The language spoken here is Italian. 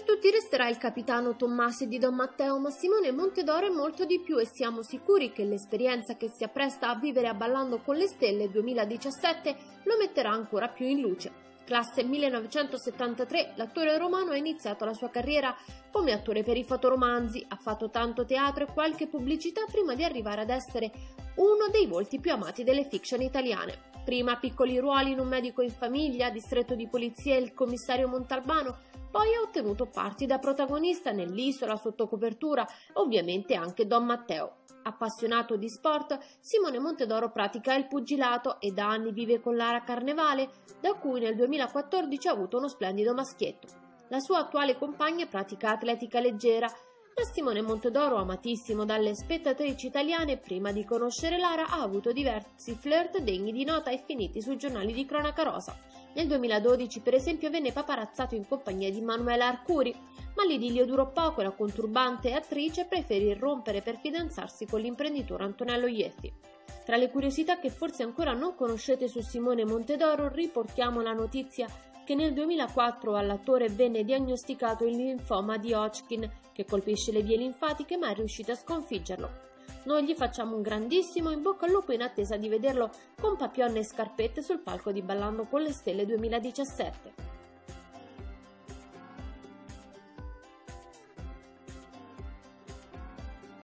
Per tutti resterà il capitano Tommasi di Don Matteo, ma Simone Montedoro è molto di più e siamo sicuri che l'esperienza che si appresta a vivere a Ballando con le Stelle 2017 lo metterà ancora più in luce. Classe 1973, l'attore romano ha iniziato la sua carriera come attore per i fotoromanzi, ha fatto tanto teatro e qualche pubblicità prima di arrivare ad essere uno dei volti più amati delle fiction italiane. Prima piccoli ruoli in Un medico in famiglia, Distretto di polizia e Il commissario Montalbano, poi ha ottenuto parti da protagonista nell'Isola, Sotto copertura e ovviamente anche Don Matteo. Appassionato di sport, Simone Montedoro pratica il pugilato e da anni vive con Lara Carnevale, da cui nel 2014 ha avuto uno splendido maschietto. La sua attuale compagna pratica atletica leggera. Da Simone Montedoro, amatissimo dalle spettatrici italiane, prima di conoscere Lara ha avuto diversi flirt degni di nota e finiti sui giornali di cronaca rosa. Nel 2012, per esempio, venne paparazzato in compagnia di Manuela Arcuri, ma l'idillio durò poco e la conturbante attrice preferì rompere per fidanzarsi con l'imprenditore Antonello Ieffi. Tra le curiosità che forse ancora non conoscete su Simone Montedoro, riportiamo la notizia che nel 2004 all'attore venne diagnosticato il linfoma di Hodgkin, che colpisce le vie linfatiche, ma è riuscito a sconfiggerlo. Noi gli facciamo un grandissimo in bocca al lupo in attesa di vederlo con papillon e scarpette sul palco di Ballando con le Stelle 2017.